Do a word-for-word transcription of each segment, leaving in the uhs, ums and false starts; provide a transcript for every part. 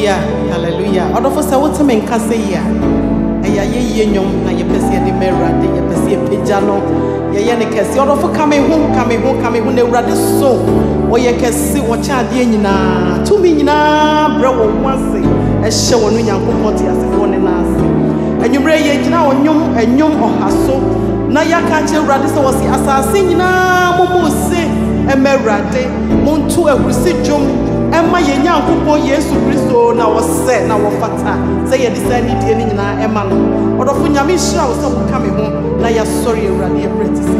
Hallelujah, hallelujah. Order for say what men can say ya. Eya ye ye nyom na ye pese de merade ye pese peja no. Ye ye ne kese order for come home, come home, come home ne urade so. O ye kese wo cha de nyina. To me nyina bra wo wanse. E hye wo no Nyankopon ti asefo ne na ase. Enwumre ye gina onyom enyom ohaso. Na ya ka che urade so wo si asase nyina momo se e merade. Montu ehurisi dwom. Emma ye Nyankopon Yesu Kristo na wo se na wo fata say ye disani die ni nyina emma no odofo nyame hira wo se wo ka me ho na ya sorry Ewurade e practice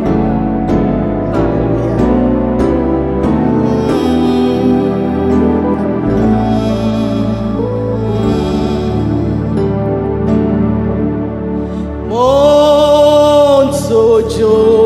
Mon sojo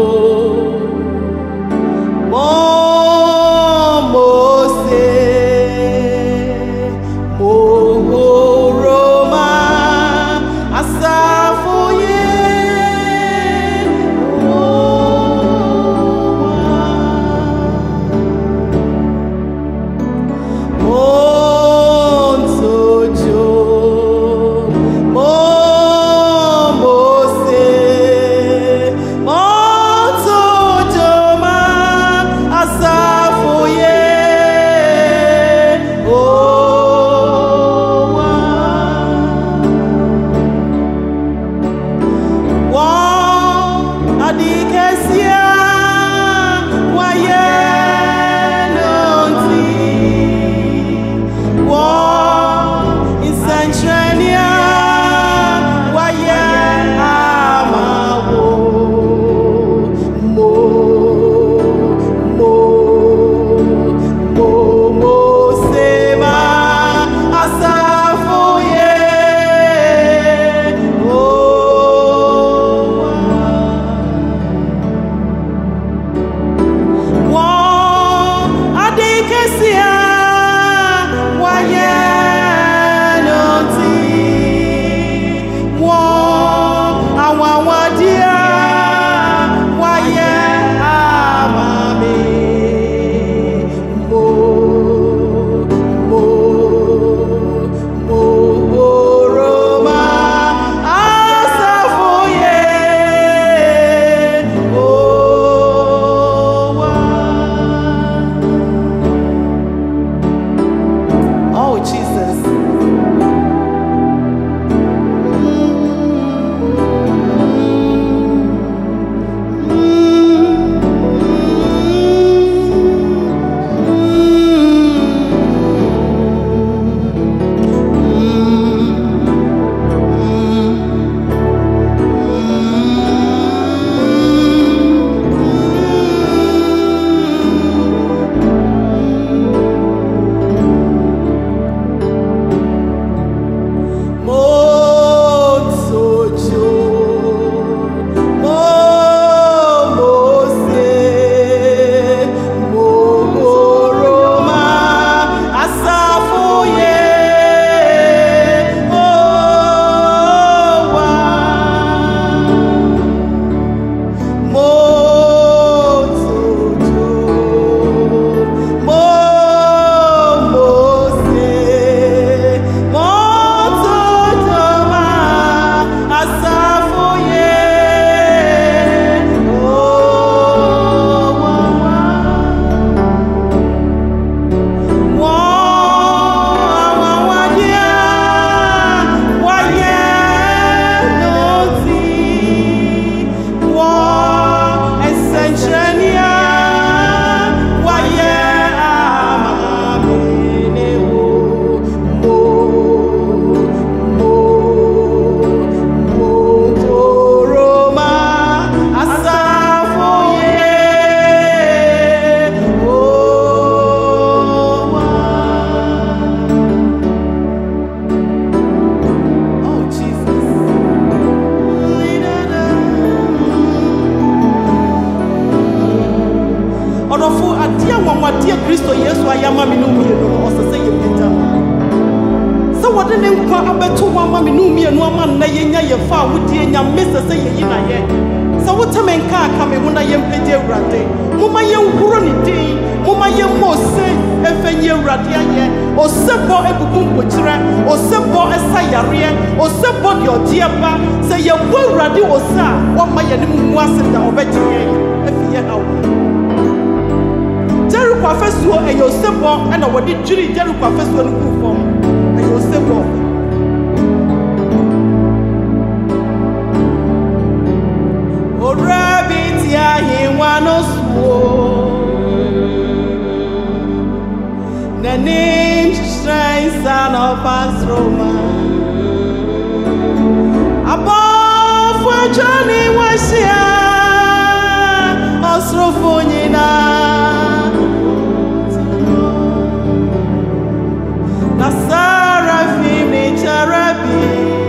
Kristo Yesu ayama minumi no osese ye peta. So what den kwa abeto wama minumi no ama na yenya ye fa wodie nya mese se ye yina ye. So what men ka ka me wona ye mpede Ewurade. Moma ye nhuro ni din. Mama ye mo se efenye urade aye. Osebo ebubu mpochire, osebo esayare, osebo de odieba. Se ye wo urade osa, wo ma ye ne mu ase da obegye efiye hawo. Jericho afesuo e osebo e na wodi dwiri Jericho afesuo no ku fom. E osebo. Orabi ti ahengwa no suo. The name shines son of us Roma. Above for Johnny was here, Osrofonina. Nasara Fini Charabi.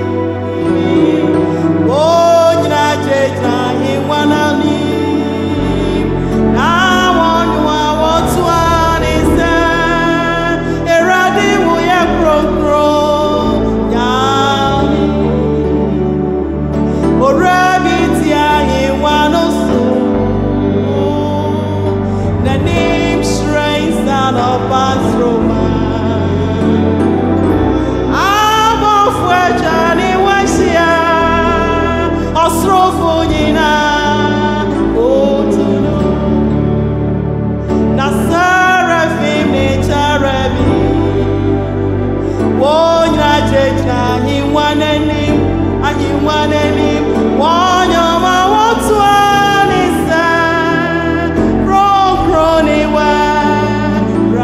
Oh, Najeta, he wanna leave. Now on you are what's one is there. Eradi will ya grow, young. Or rabbit, ya, he wanna so. The name strains down of us, Roma. Above where Johnny was here, Osrofonina. Oh, to know. Nasara Fini Charabi. Oh, Najeta, he won a name, and he won a name. One of my what's one is that wrong crony where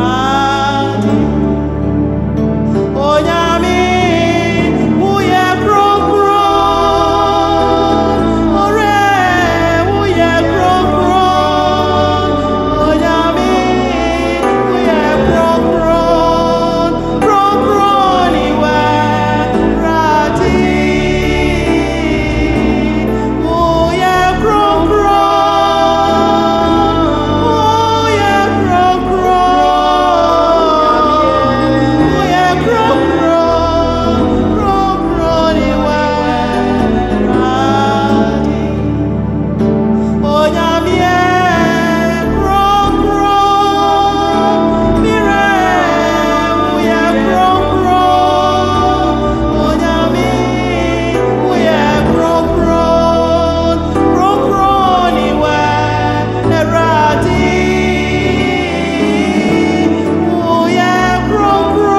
oh, Yami, who ya grow grown, or who ya grow grown, oh, Yami, who ya grow grown, grow grown, anywhere, Rati, oh, ya grow grown, oh, ya grow grown, oh, ya grow grown, grow grown, anywhere, Rati, oh, Yami, grow grown, mire, oh, ya grow grown, oh, Yami, oh, ya grow grown, grow grown, anywhere, Rati, oh, ya grow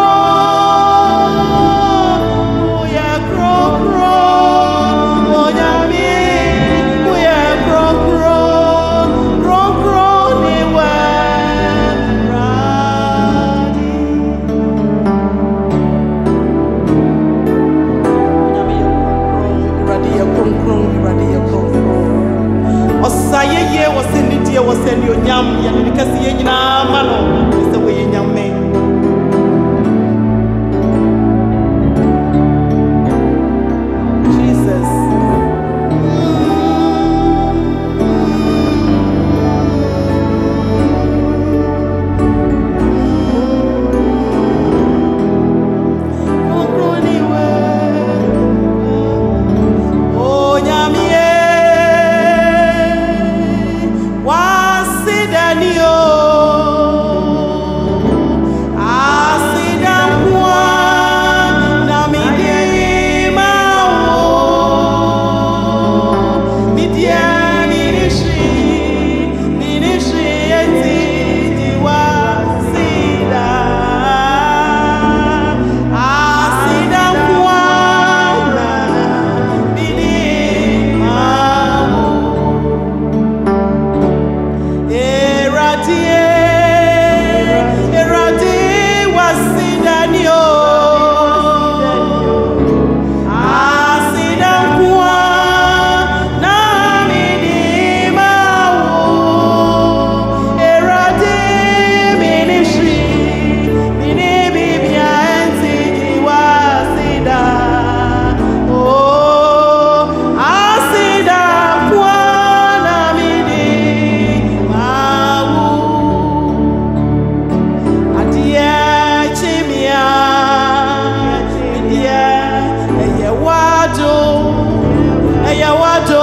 grown, oh, ya grow grown, oh, Yami, oh, ya grow grown, grow grown, anywhere, Rati. Osaye ye waseni die waseni onyam ya ne kase ye nyina ma no se we nyame Jesus oh nyame wasidani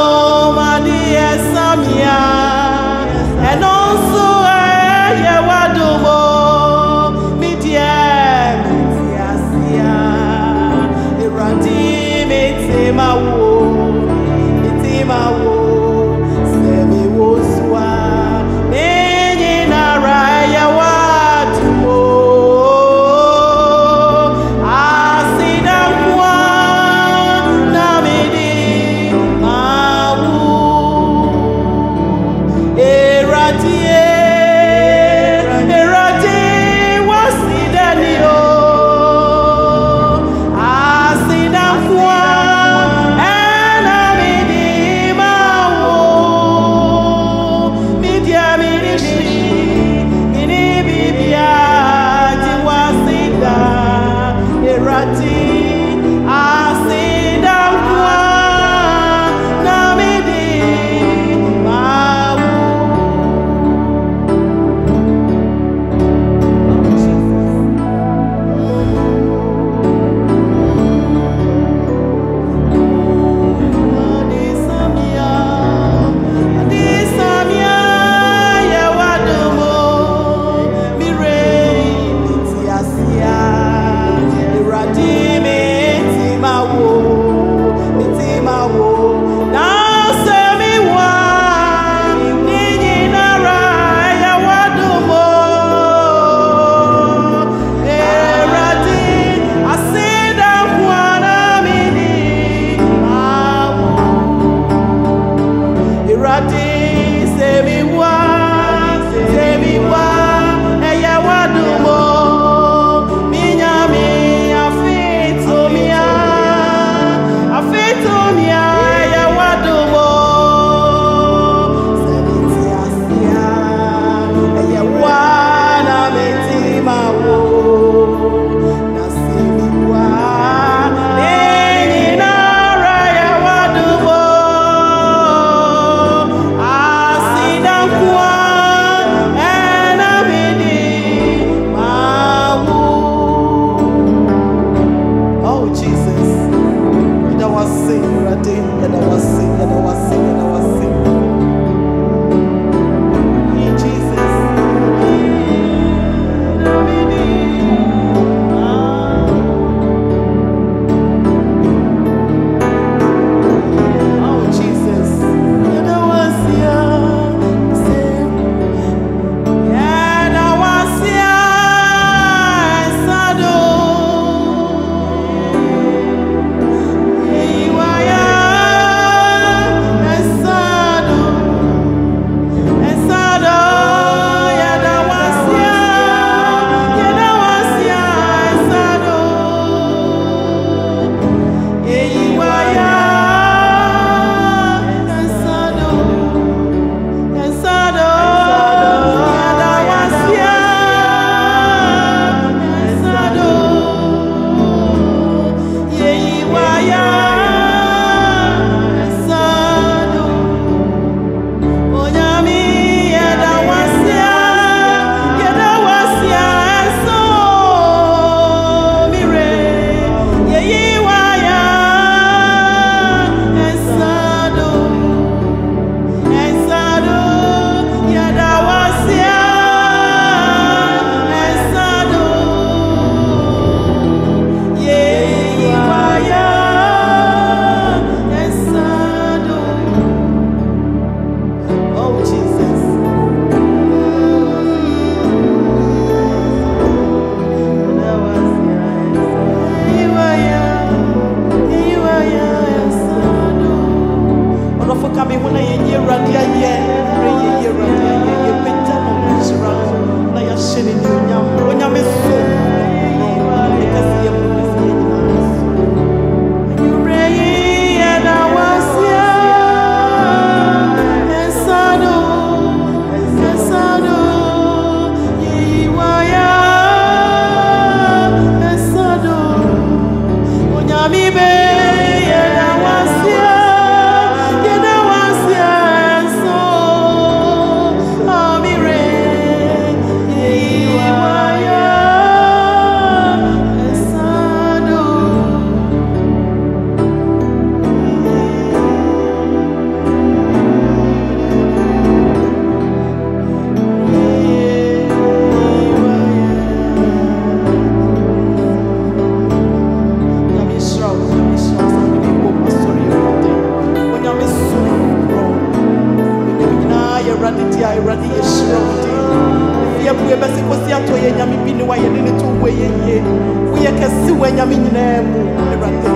and also I ye ye. We are kasi when yamin name.